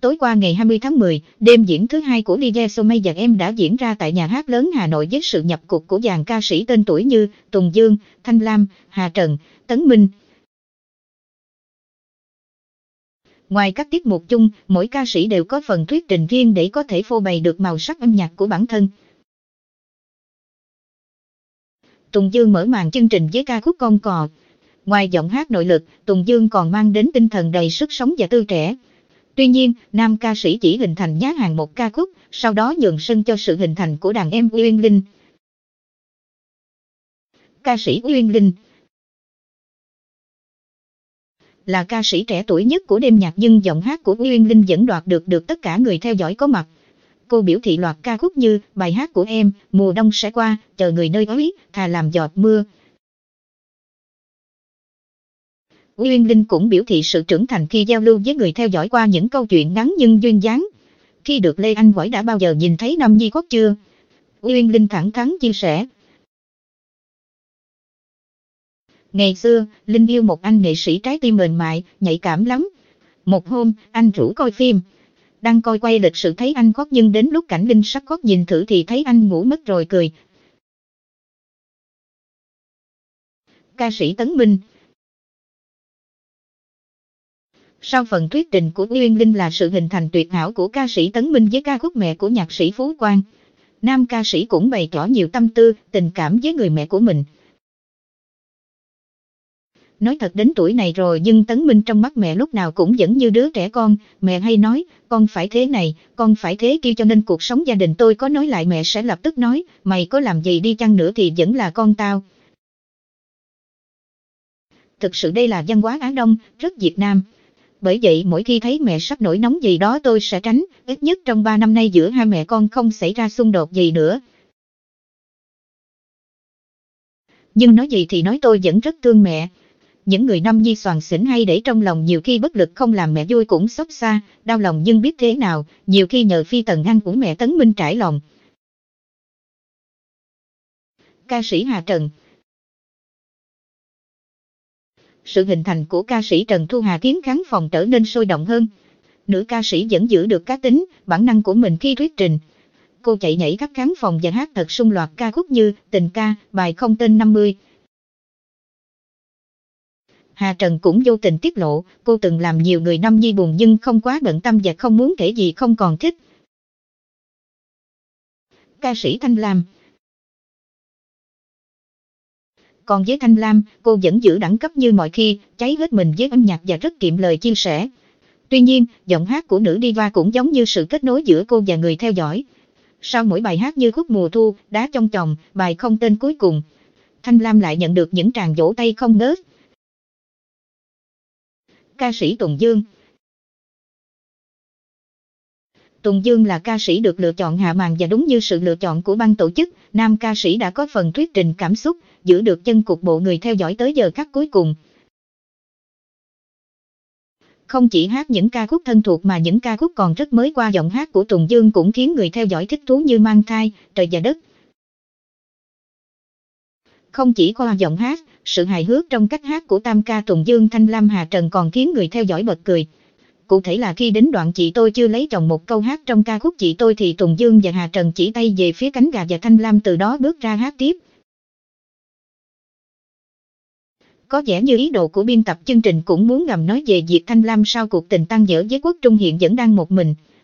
tối qua ngày 20 tháng 10, đêm diễn thứ hai của Live Show Mây và Em đã diễn ra tại Nhà hát lớn Hà Nội với sự nhập cuộc của dàn ca sĩ tên tuổi như Tùng Dương, Thanh Lam, Hà Trần, Tấn Minh. Ngoài các tiết mục chung, mỗi ca sĩ đều có phần thuyết trình riêng để có thể phô bày được màu sắc âm nhạc của bản thân. Tùng Dương mở màn chương trình với ca khúc Con Cò. Ngoài giọng hát nội lực, Tùng Dương còn mang đến tinh thần đầy sức sống và tươi trẻ. Tuy nhiên, nam ca sĩ chỉ hình thành nhá hàng một ca khúc, sau đó nhường sân cho sự hình thành của đàn em Uyên Linh. Ca sĩ Uyên Linh là ca sĩ trẻ tuổi nhất của đêm nhạc nhưng giọng hát của Uyên Linh vẫn đoạt được tất cả người theo dõi có mặt. Cô biểu thị loạt ca khúc như Bài hát của em, Mùa đông sẽ qua, Chờ người nơi ấy, Thà làm giọt mưa. Uyên Linh cũng biểu thị sự trưởng thành khi giao lưu với người theo dõi qua những câu chuyện ngắn nhưng duyên dáng. Khi được Lê Anh hỏi đã bao giờ nhìn thấy Nam Nhi khóc chưa? Uyên Linh thẳng thắn chia sẻ. Ngày xưa, Linh yêu một anh nghệ sĩ trái tim mềm mại, nhạy cảm lắm. Một hôm, anh rủ coi phim. Đang coi quay lịch sự thấy anh khóc nhưng đến lúc cảnh Linh sắp khóc nhìn thử thì thấy anh ngủ mất rồi cười. Ca sĩ Tấn Minh. Sau phần thuyết trình của Uyên Linh là sự hình thành tuyệt hảo của ca sĩ Tấn Minh với ca khúc Mẹ của nhạc sĩ Phú Quang. Nam ca sĩ cũng bày tỏ nhiều tâm tư, tình cảm với người mẹ của mình. Nói thật đến tuổi này rồi nhưng Tấn Minh trong mắt mẹ lúc nào cũng vẫn như đứa trẻ con, mẹ hay nói, con phải thế này, con phải thế kia cho nên cuộc sống gia đình tôi có nói lại mẹ sẽ lập tức nói, mày có làm gì đi chăng nữa thì vẫn là con tao. Thực sự đây là văn hóa Á Đông, rất Việt Nam. Bởi vậy mỗi khi thấy mẹ sắp nổi nóng gì đó tôi sẽ tránh, ít nhất trong 3 năm nay giữa hai mẹ con không xảy ra xung đột gì nữa. Nhưng nói gì thì nói tôi vẫn rất thương mẹ. Những người Nam Nhi xoàn xỉn hay để trong lòng nhiều khi bất lực không làm mẹ vui cũng xót xa, đau lòng nhưng biết thế nào, nhiều khi nhờ phi tần ăn của mẹ Tấn Minh trải lòng. Ca sĩ Hà Trần. Sự hình thành của ca sĩ Trần Thu Hà khiến khán phòng trở nên sôi động hơn. Nữ ca sĩ vẫn giữ được cá tính, bản năng của mình khi thuyết trình. Cô chạy nhảy khắp khán phòng và hát thật sung loạt ca khúc như Tình ca, Bài không tên 50. Hà Trần cũng vô tình tiết lộ, cô từng làm nhiều người Nam Nhi buồn nhưng không quá bận tâm và không muốn kể gì không còn thích. Ca sĩ Thanh Lam. Còn với Thanh Lam, cô vẫn giữ đẳng cấp như mọi khi, cháy hết mình với âm nhạc và rất kiệm lời chia sẻ. Tuy nhiên, giọng hát của nữ diva cũng giống như sự kết nối giữa cô và người theo dõi. Sau mỗi bài hát như khúc Mùa Thu, Đá trong chòng, Bài không tên cuối cùng, Thanh Lam lại nhận được những tràng vỗ tay không ngớt. Ca sĩ Tùng Dương. Tùng Dương là ca sĩ được lựa chọn hạ màn và đúng như sự lựa chọn của ban tổ chức, nam ca sĩ đã có phần thuyết trình cảm xúc, giữ được chân cục bộ người theo dõi tới giờ khắc cuối cùng. Không chỉ hát những ca khúc thân thuộc mà những ca khúc còn rất mới qua giọng hát của Tùng Dương cũng khiến người theo dõi thích thú như Mang thai, Trời và đất. Không chỉ qua giọng hát, sự hài hước trong cách hát của tam ca Tùng Dương Thanh Lam Hà Trần còn khiến người theo dõi bật cười. Cụ thể là khi đến đoạn Chị tôi chưa lấy chồng một câu hát trong ca khúc Chị tôi thì Tùng Dương và Hà Trần chỉ tay về phía cánh gà và Thanh Lam từ đó bước ra hát tiếp. Có vẻ như ý đồ của biên tập chương trình cũng muốn ngầm nói về việc Thanh Lam sau cuộc tình tan vỡ với Quốc Trung hiện vẫn đang một mình.